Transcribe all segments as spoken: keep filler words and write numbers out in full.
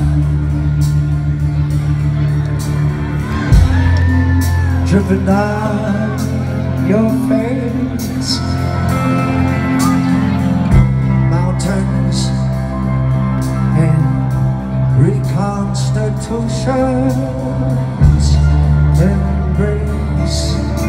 dripping down your face, mountains and reconstitutions embrace.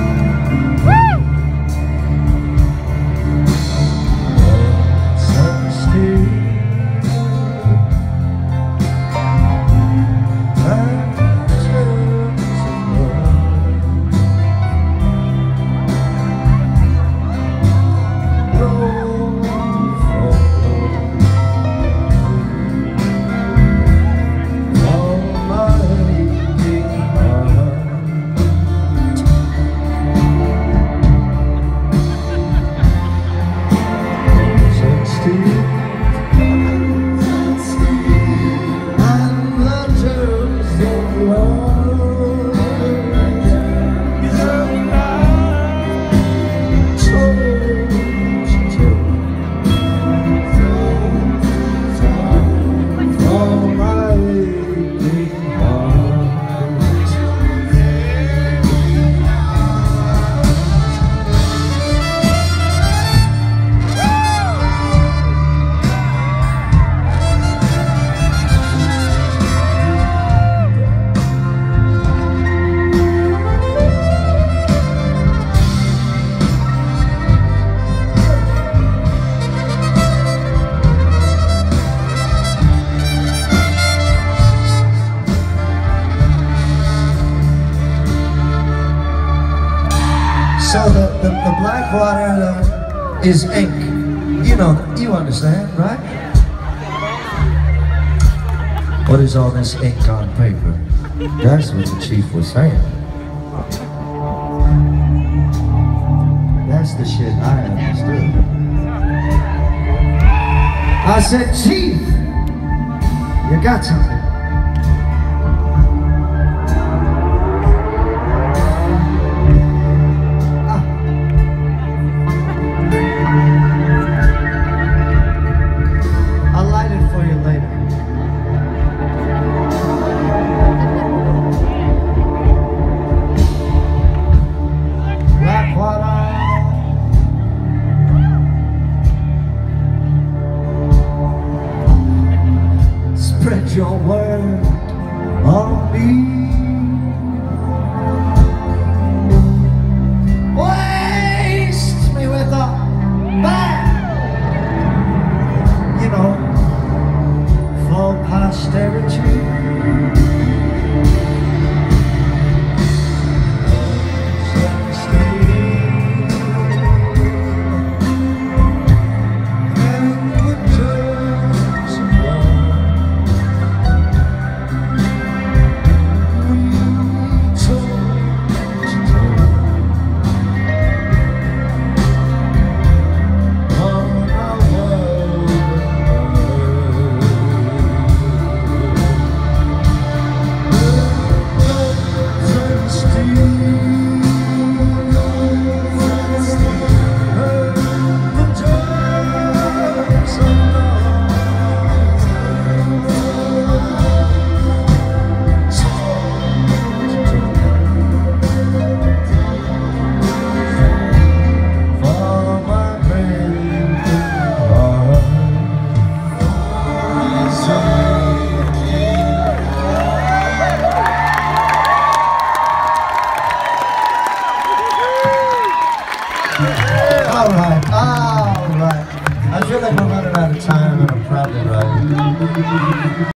So the, the, the black water uh, is ink. You know, you understand, right? What is all this ink on paper? That's what the chief was saying. That's the shit I understood. I said, Chief, you got something. Spread your word on me. Waste me with a bang, you know, for posterity. All right, all right. I feel like we're running out of time, and I'm probably right.